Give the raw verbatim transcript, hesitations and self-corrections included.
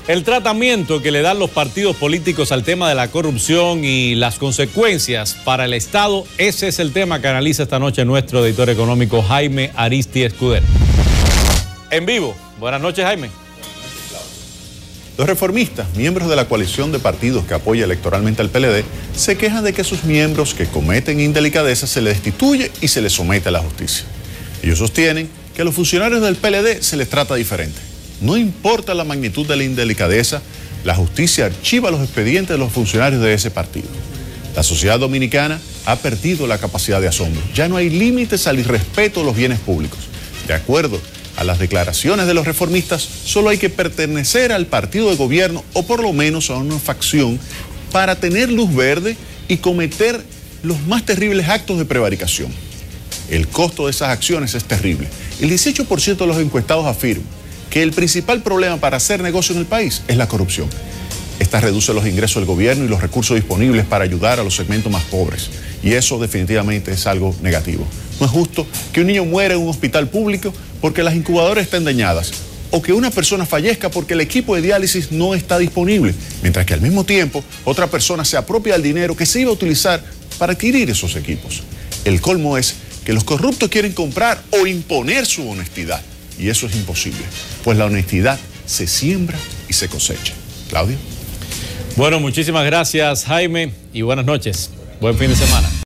El tratamiento que le dan los partidos políticos al tema de la corrupción y las consecuencias para el Estado, ese es el tema que analiza esta noche nuestro editor económico Jaime Aristi Escudero. En vivo. Buenas noches, Jaime. Los reformistas, miembros de la coalición de partidos que apoya electoralmente al P L D, se quejan de que sus miembros que cometen indelicadezas se les destituye y se les somete a la justicia. Ellos sostienen que a los funcionarios del P L D se les trata diferente. No importa la magnitud de la indelicadeza, la justicia archiva los expedientes de los funcionarios de ese partido. La sociedad dominicana ha perdido la capacidad de asombro. Ya no hay límites al irrespeto de los bienes públicos. De acuerdo a las declaraciones de los reformistas, solo hay que pertenecer al partido de gobierno o por lo menos a una facción para tener luz verde y cometer los más terribles actos de prevaricación. El costo de esas acciones es terrible. El dieciocho por ciento de los encuestados afirma que el principal problema para hacer negocio en el país es la corrupción. Esta reduce los ingresos del gobierno y los recursos disponibles para ayudar a los segmentos más pobres. Y eso definitivamente es algo negativo. No es justo que un niño muera en un hospital público porque las incubadoras estén dañadas, o que una persona fallezca porque el equipo de diálisis no está disponible, mientras que al mismo tiempo otra persona se apropia del dinero que se iba a utilizar para adquirir esos equipos. El colmo es que los corruptos quieren comprar o imponer su honestidad, y eso es imposible, pues la honestidad se siembra y se cosecha. Claudio. Bueno, muchísimas gracias, Jaime, y buenas noches. Buen fin de semana.